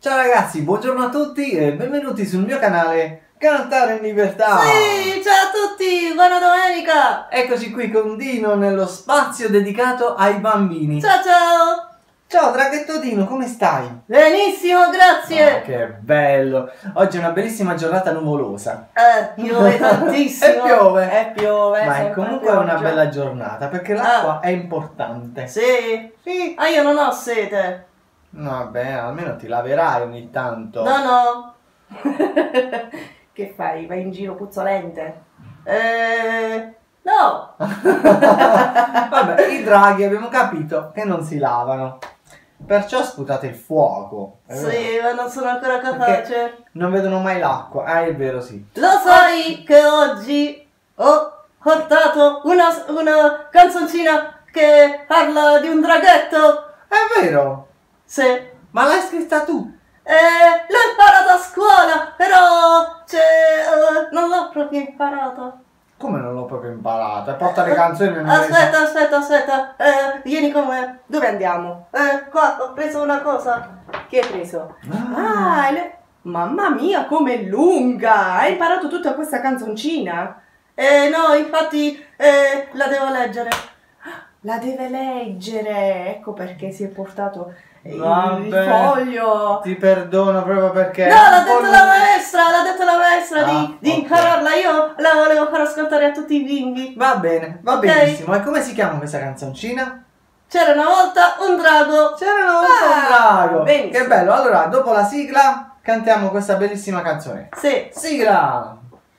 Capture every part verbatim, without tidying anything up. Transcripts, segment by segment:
Ciao ragazzi, buongiorno a tutti e benvenuti sul mio canale Cantare in Libertà. Sì, ciao a tutti, buona domenica. Eccoci qui con Dino nello spazio dedicato ai bambini. Ciao ciao. Ciao draghetto Dino, come stai? Benissimo, grazie. Oh, che bello. Oggi è una bellissima giornata nuvolosa. Eh, piove tantissimo. E piove. E piove. Ma è sempre comunque una pioggia. bella giornata perché l'acqua Ah. è importante. Sì. Sì. Ah, io non ho sete. Vabbè, almeno ti laverai ogni tanto. No, no. Che fai? Vai in giro puzzolente? Eh... No. Vabbè, i draghi abbiamo capito che non si lavano. Perciò sputate il fuoco. È vero? Sì, ma non sono ancora Perché capace. non vedono mai l'acqua. Ah, è vero, sì. Lo sai che oggi ho portato una, una canzoncina che parla di un draghetto? È vero. Sì. Ma l'hai scritta tu? Eh, l'ho imparata a scuola, però c'è, eh, non l'ho proprio imparata. Come non l'ho proprio imparata? Porta le canzoni nel Aspetta, aspetta, aspetta. Eh, vieni con me. Dove andiamo? Eh, qua ho preso una cosa. Che hai preso? Ah. Ah, le... Mamma mia, com'è lunga! Hai imparato tutta questa canzoncina? Eh, no, infatti, eh, la devo leggere. La deve leggere, ecco perché si è portato il, Vabbè. il foglio. Ti perdono proprio perché... No, l'ha detto la maestra, l'ha detto la maestra Ah, di, di ok. impararla. Io la volevo far ascoltare a tutti i bimbi. Va bene, va Ok. benissimo. E come si chiama questa canzoncina? C'era una volta un drago. C'era una volta un Ah, drago. benissimo. Che bello. Allora, dopo la sigla, cantiamo questa bellissima canzone. Sì. Sigla!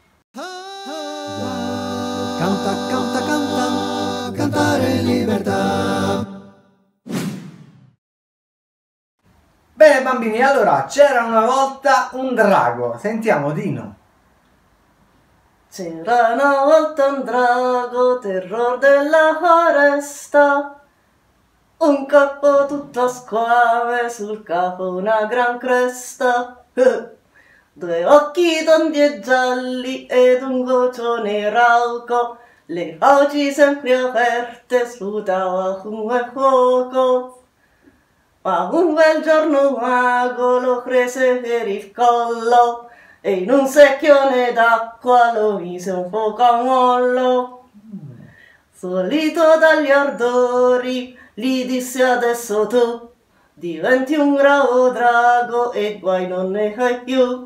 Canta, canta, canta, cantare in libertà. Bene bambini, allora, c'era una volta un drago. Sentiamo Dino. C'era una volta un drago, terror della foresta. Un capo tutto a squame, sul capo una gran cresta. Due occhi tondi e gialli ed un gocione rauco, le fauci sempre aperte sputava fumo e fuoco. Ma un bel giorno un mago lo prese per il collo e in un secchione d'acqua lo mise un fuoco a mollo. Solito dagli ardori gli disse: adesso tu diventi un bravo drago e guai non ne hai più.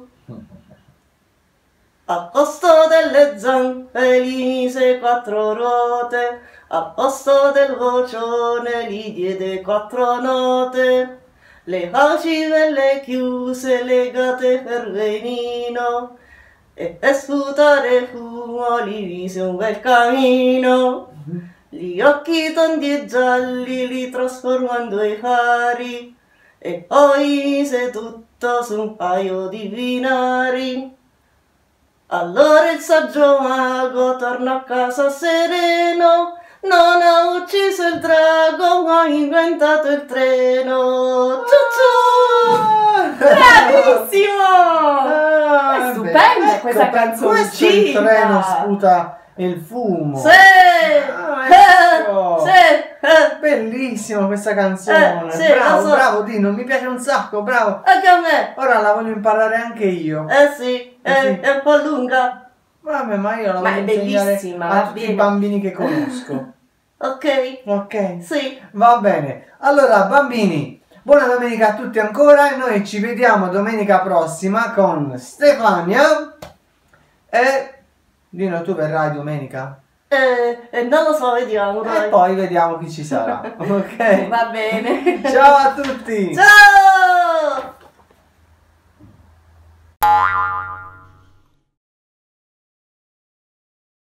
A posto delle zampe gli mise quattro ruote, a posto del vocione gli diede quattro note. Le fauci ve le chiuse legate per venino e per sputare fumo gli mise un bel camino. Gli occhi tondi e gialli li trasformò in due fari e poi mise tutto su un paio di binari. Allora il saggio mago tornò a casa sereno, non ha ucciso il drago ma ha inventato il treno. Ciucciù! Bravissimo! Ah, È stupenda beh, questa ecco, per canzoncina. questo il treno sputa il fumo. Sì! Ah, ecco. Eh, sì! Eh, Bellissima questa canzone. Eh, sì, bravo, lo so. bravo Dino, mi piace un sacco, bravo. anche a me! Ora la voglio imparare anche io. Eh sì, è, Eh sì. è un po' lunga. Vabbè, ma io la Ma voglio è insegnare bellissima, a va tutti i bene. bambini che conosco. Ok? Ok? Sì. Va bene. Allora, bambini, buona domenica a tutti ancora e noi ci vediamo domenica prossima con Stefania e... Dino, tu verrai domenica? Eh, eh, non lo so, vediamo, E dai. poi vediamo chi ci sarà. Ok? Va bene. Ciao a tutti! Ciao!